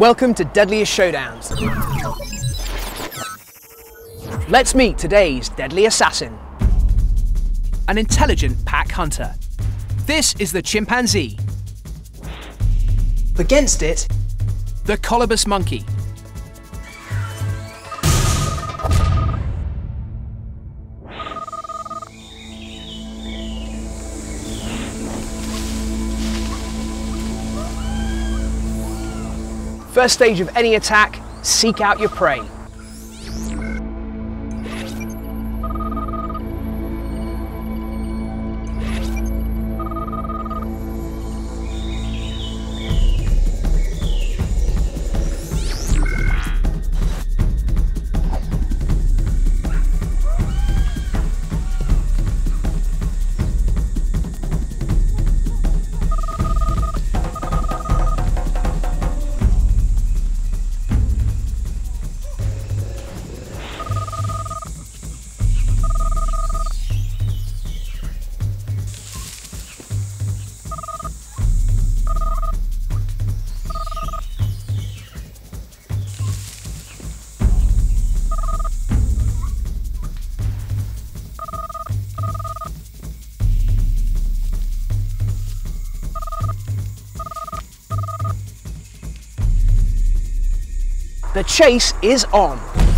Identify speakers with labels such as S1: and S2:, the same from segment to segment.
S1: Welcome to Deadliest Showdowns. Let's meet today's deadly assassin. An intelligent pack hunter. This is the chimpanzee. Against it, the Colobus monkey. First stage of any attack, seek out your prey. The chase is on.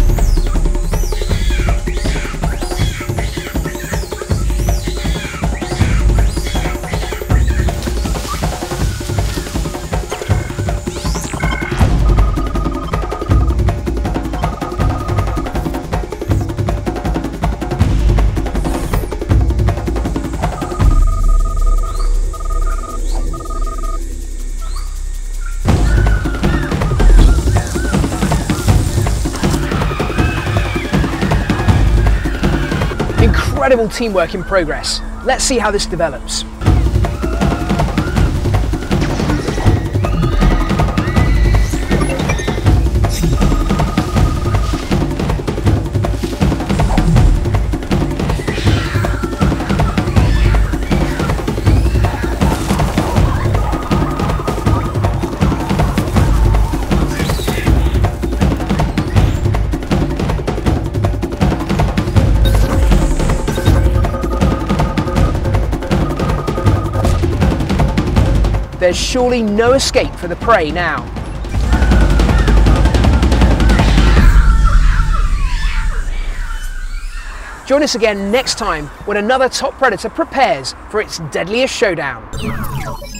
S1: Incredible teamwork in progress. Let's see how this develops. There's surely no escape for the prey now. Join us again next time when another top predator prepares for its deadliest showdown.